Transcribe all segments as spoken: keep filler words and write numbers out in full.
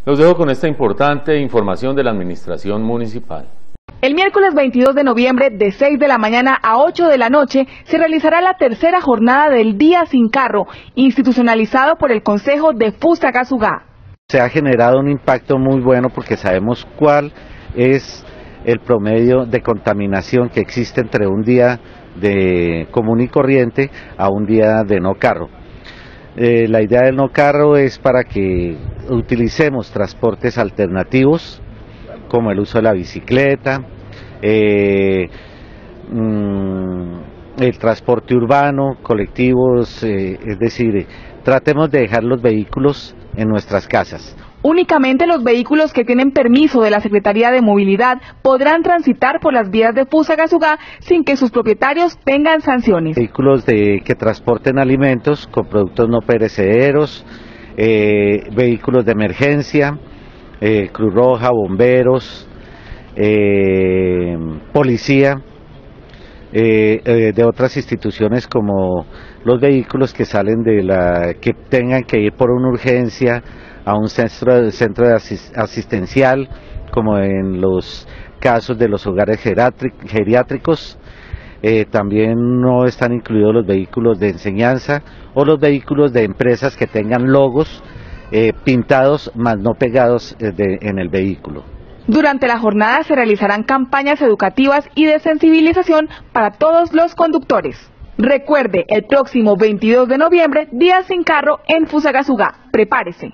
Los dejo con esta importante información de la Administración Municipal. El miércoles veintidós de noviembre, de seis de la mañana a ocho de la noche, se realizará la tercera jornada del Día Sin Carro, institucionalizado por el Consejo de Fusagasugá. Se ha generado un impacto muy bueno porque sabemos cuál es el promedio de contaminación que existe entre un día de común y corriente a un día de no carro. Eh, la idea del no carro es para que utilicemos transportes alternativos, como el uso de la bicicleta, eh, mmm, el transporte urbano, colectivos, eh, es decir, tratemos de dejar los vehículos en nuestras casas. Únicamente los vehículos que tienen permiso de la Secretaría de Movilidad podrán transitar por las vías de Fusagasugá sin que sus propietarios tengan sanciones. Vehículos de, que transporten alimentos con productos no perecederos, eh, vehículos de emergencia, eh, Cruz Roja, bomberos, eh, policía, eh, eh, de otras instituciones como los vehículos que salen de la, que tengan que ir por una urgencia a un centro, centro de asistencial, como en los casos de los hogares geriátricos. Eh, también no están incluidos los vehículos de enseñanza o los vehículos de empresas que tengan logos eh, pintados más no pegados eh, de, en el vehículo. Durante la jornada se realizarán campañas educativas y de sensibilización para todos los conductores. Recuerde, el próximo veintidós de noviembre, Día Sin Carro en Fusagasugá. Prepárese.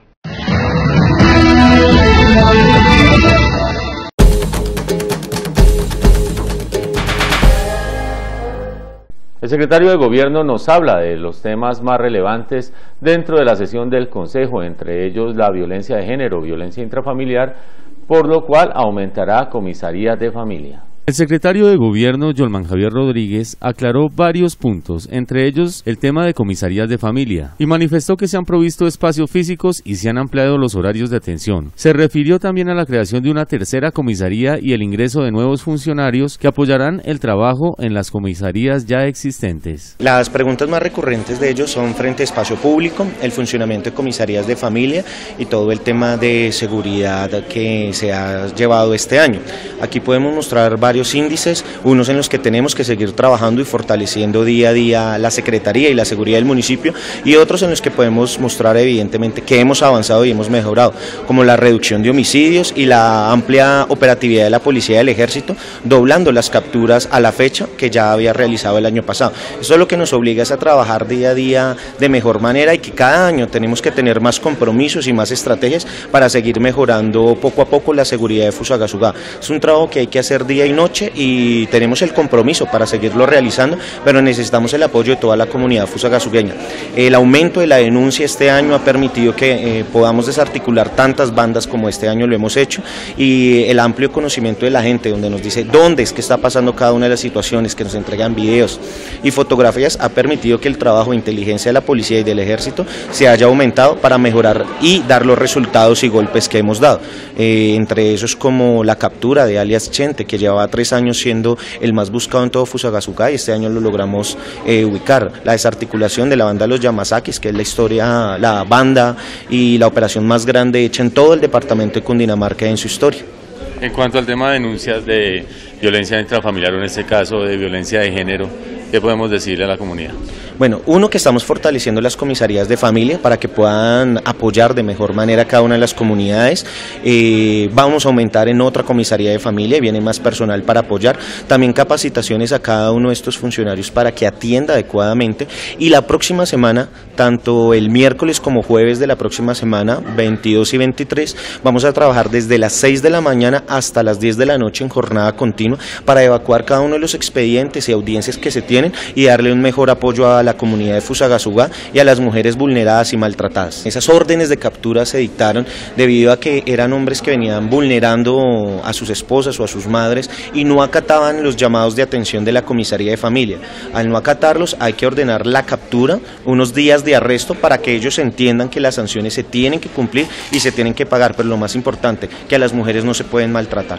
El secretario de Gobierno nos habla de los temas más relevantes dentro de la sesión del Consejo, entre ellos la violencia de género, violencia intrafamiliar, por lo cual aumentará comisarías de familia. El secretario de Gobierno, Yolman Javier Rodríguez, aclaró varios puntos, entre ellos el tema de comisarías de familia, y manifestó que se han provisto espacios físicos y se han ampliado los horarios de atención. Se refirió también a la creación de una tercera comisaría y el ingreso de nuevos funcionarios que apoyarán el trabajo en las comisarías ya existentes. Las preguntas más recurrentes de ellos son frente a espacio público, el funcionamiento de comisarías de familia y todo el tema de seguridad que se ha llevado este año. Aquí podemos mostrar varios índices, unos en los que tenemos que seguir trabajando y fortaleciendo día a día la Secretaría y la seguridad del municipio, y otros en los que podemos mostrar evidentemente que hemos avanzado y hemos mejorado, como la reducción de homicidios y la amplia operatividad de la Policía y del Ejército, doblando las capturas a la fecha que ya había realizado el año pasado. Eso es lo que nos obliga a trabajar día a día de mejor manera, y que cada año tenemos que tener más compromisos y más estrategias para seguir mejorando poco a poco la seguridad de Fusagasugá. Es un trabajo que hay que hacer día y noche y tenemos el compromiso para seguirlo realizando, pero necesitamos el apoyo de toda la comunidad fusagasugueña. El aumento de la denuncia este año ha permitido que eh, podamos desarticular tantas bandas como este año lo hemos hecho, y el amplio conocimiento de la gente, donde nos dice dónde es que está pasando cada una de las situaciones, que nos entregan videos y fotografías, ha permitido que el trabajo de inteligencia de la policía y del ejército se haya aumentado para mejorar y dar los resultados y golpes que hemos dado. Eh, entre esos, como la captura de alias Chente, que llevaba tres años siendo el más buscado en todo Fusagasugá, y este año lo logramos eh, ubicar. La desarticulación de la banda de los Yamasakis, que es la historia, la banda y la operación más grande hecha en todo el departamento de Cundinamarca en su historia. En cuanto al tema de denuncias de violencia intrafamiliar, o en este caso de violencia de género, ¿qué podemos decirle a la comunidad? Bueno, uno, que estamos fortaleciendo las comisarías de familia para que puedan apoyar de mejor manera a cada una de las comunidades. Eh, vamos a aumentar en otra comisaría de familia y viene más personal para apoyar. También capacitaciones a cada uno de estos funcionarios para que atienda adecuadamente. Y la próxima semana, tanto el miércoles como jueves de la próxima semana, veintidós y veintitrés, vamos a trabajar desde las seis de la mañana hasta las diez de la noche en jornada continua para evacuar cada uno de los expedientes y audiencias que se tienen y darle un mejor apoyo a la comunidad de Fusagasugá y a las mujeres vulneradas y maltratadas. Esas órdenes de captura se dictaron debido a que eran hombres que venían vulnerando a sus esposas o a sus madres y no acataban los llamados de atención de la comisaría de familia. Al no acatarlos, hay que ordenar la captura, unos días de arresto, para que ellos entiendan que las sanciones se tienen que cumplir y se tienen que pagar, pero lo más importante, que a las mujeres no se pueden maltratar.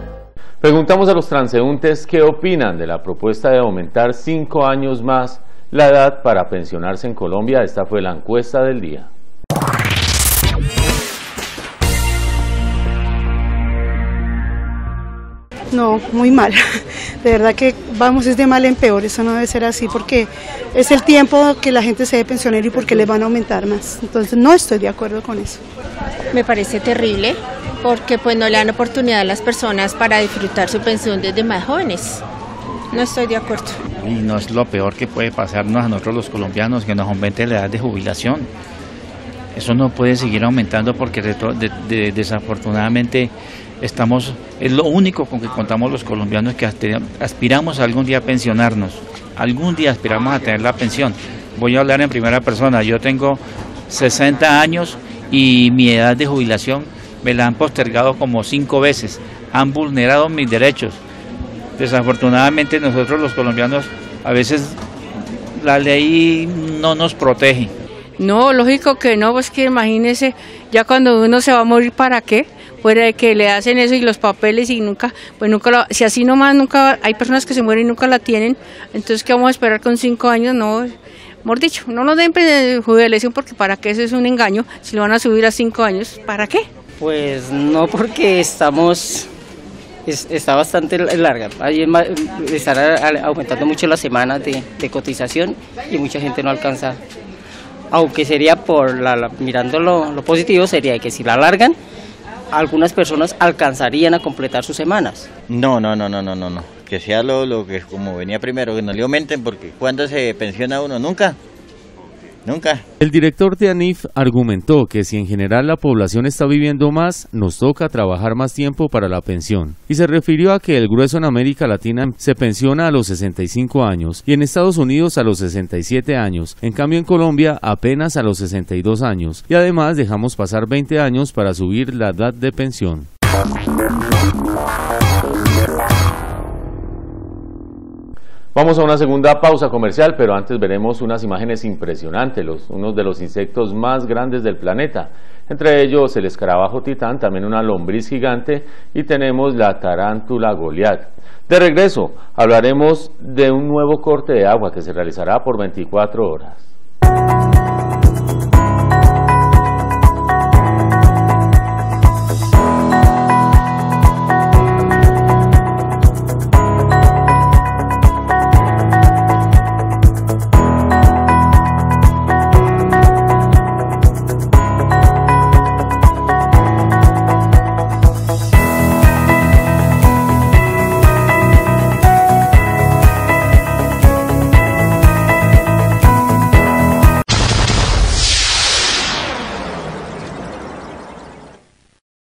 Preguntamos a los transeúntes qué opinan de la propuesta de aumentar cinco años más la edad para pensionarse en Colombia. Esta fue la encuesta del día. No, muy mal. De verdad que vamos es de mal en peor, eso no debe ser así porque es el tiempo que la gente se dé pensionero y porque les van a aumentar más. Entonces no estoy de acuerdo con eso. Me parece terrible porque pues no le dan oportunidad a las personas para disfrutar su pensión desde más jóvenes. No estoy de acuerdo. Y no es lo peor que puede pasarnos a nosotros los colombianos, que nos aumente la edad de jubilación. Eso no puede seguir aumentando porque de, de, de, desafortunadamente estamos, es lo único con que contamos los colombianos que aspiramos algún día a pensionarnos, algún día aspiramos a tener la pensión. Voy a hablar en primera persona, yo tengo sesenta años y mi edad de jubilación me la han postergado como cinco veces, han vulnerado mis derechos. Desafortunadamente nosotros los colombianos a veces la ley no nos protege. No, lógico que no, pues que imagínese, ya cuando uno se va a morir, ¿para qué? Fuera de que le hacen eso y los papeles y nunca, pues nunca lo, si así nomás nunca, hay personas que se mueren y nunca la tienen, entonces ¿qué vamos a esperar con cinco años? No, mejor dicho, no nos den jubilación porque para qué, eso es un engaño, si lo van a subir a cinco años, ¿para qué? Pues no, porque estamos, es, está bastante larga, ahí estará aumentando mucho las semanas de, de cotización y mucha gente no alcanza, aunque sería por, la, la, mirando lo, lo positivo, sería que si la alargan, algunas personas alcanzarían a completar sus semanas. No, no, no, no, no, no, no. Que sea lo, lo que como venía primero, que no le aumenten, porque ¿cuándo se pensiona uno? Nunca. Nunca. El director de ANIF argumentó que si en general la población está viviendo más, nos toca trabajar más tiempo para la pensión. Y se refirió a que el grueso en América Latina se pensiona a los sesenta y cinco años y en Estados Unidos a los sesenta y siete años. En cambio en Colombia apenas a los sesenta y dos años. Y además dejamos pasar veinte años para subir la edad de pensión. Vamos a una segunda pausa comercial, pero antes veremos unas imágenes impresionantes, los, unos de los insectos más grandes del planeta. Entre ellos el escarabajo titán, también una lombriz gigante y tenemos la tarántula Goliat. De regreso, hablaremos de un nuevo corte de agua que se realizará por veinticuatro horas.